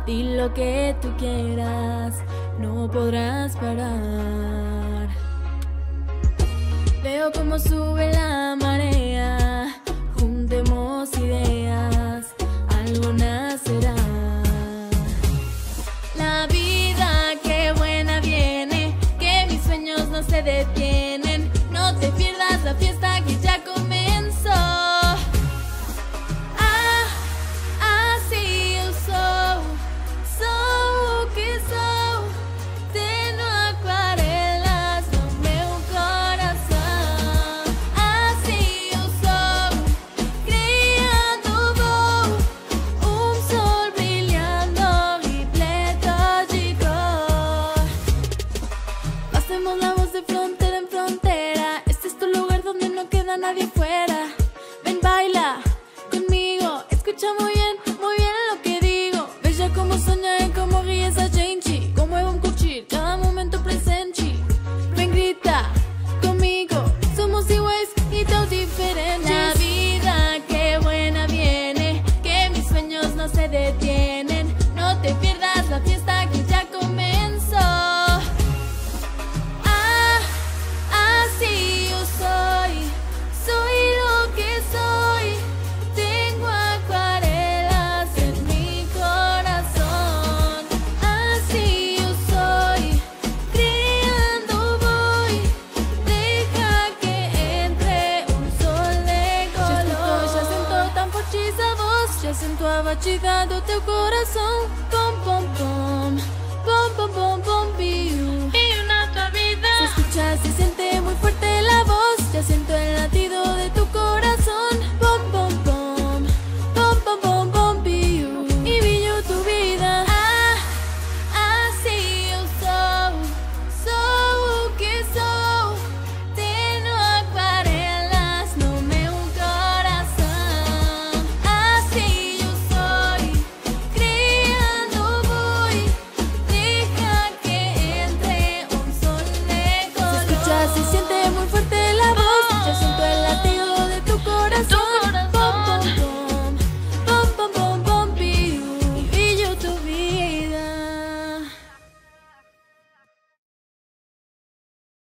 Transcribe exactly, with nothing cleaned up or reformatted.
Di lo que tú quieras, no podrás parar. Veo cómo sube la marea, juntemos ideas, algo nacerá. La vida que buena viene, que mis sueños no se detienen. No te pierdas la fiesta que ya comenzó. Ah, así eu sou, sou o que sou. Tenho aquarelas no meu coração. Assim eu sou, criando voo, um sol brilhando repleto de cor. Hacemos la voz de frontera en frontera. Este es tu lugar donde no queda nadie fuera. Ven, baila conmigo, escucha muy bien, muy bien lo que digo. Veja como sonha e como ri essa gente, como é bom curtir cada momento presente. Ven, grita comigo, somos iguais e tão diferentes. La vida que buena viene, que mis sueños no se detienen. No te pierdas la fiesta que ya comenzó. Ah, así yo soy, soy lo que soy. Tengo acuarelas en mi corazón. Así yo soy, criando voy. Deja que entre um sol de color. Já sinto, já sinto tão forte essa voz. Já sinto a batida do teu coração.